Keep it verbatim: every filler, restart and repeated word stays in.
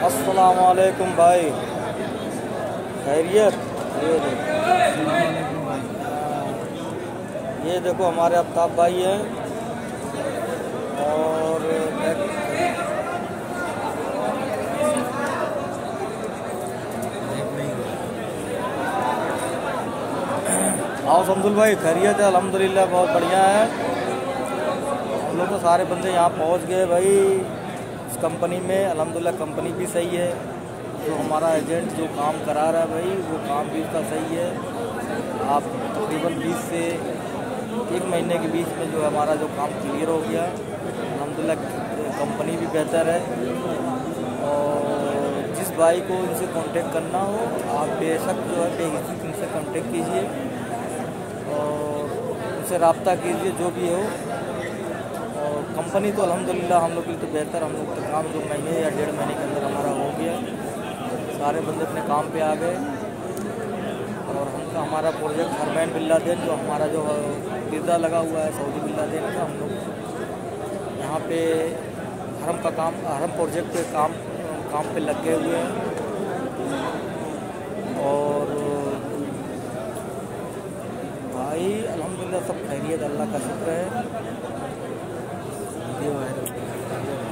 अस्सलाम वालेकुम भाई, खैरियत। ये देखो ये देखो हमारे आफ्ताब भाई हैं और आओ शमसुल भाई, खैरियत है अल्हम्दुलिल्लाह, बहुत बढ़िया है। हम लोग तो सारे बंदे यहाँ पहुँच गए भाई इस कंपनी में। अल्हम्दुलिल्लाह कंपनी भी सही है, जो हमारा एजेंट जो काम करा रहा है भाई वो काम भी उसका सही है। आप तकरीबन बीस से एक महीने के बीच में जो हमारा जो काम क्लियर हो गया। अल्हम्दुलिल्लाह कंपनी भी बेहतर है। और जिस भाई को इनसे कांटेक्ट करना हो आप बेशक जो है बेहिचक इनसे कांटेक्ट कीजिए और उनसे रब्ता कीजिए जो भी हो। और कंपनी तो अल्हम्दुलिल्लाह हम लोग के लिए तो बेहतर, हम लोग तो काम दो महीने या डेढ़ महीने के अंदर हमारा हो गया। सारे बंदे अपने काम पे आ गए और हमका हमारा प्रोजेक्ट हरमैन बिन लादेन जो हमारा जो वीज़ा लगा हुआ है सऊदी बिन लादेन का, हम लोग यहाँ पे हरम का काम हरम प्रोजेक्ट पे काम काम पे लग गए हुए हैं। और भाई अल्हम्दुलिल्लाह सब खैरियत, अल्लाह का शुक्र है।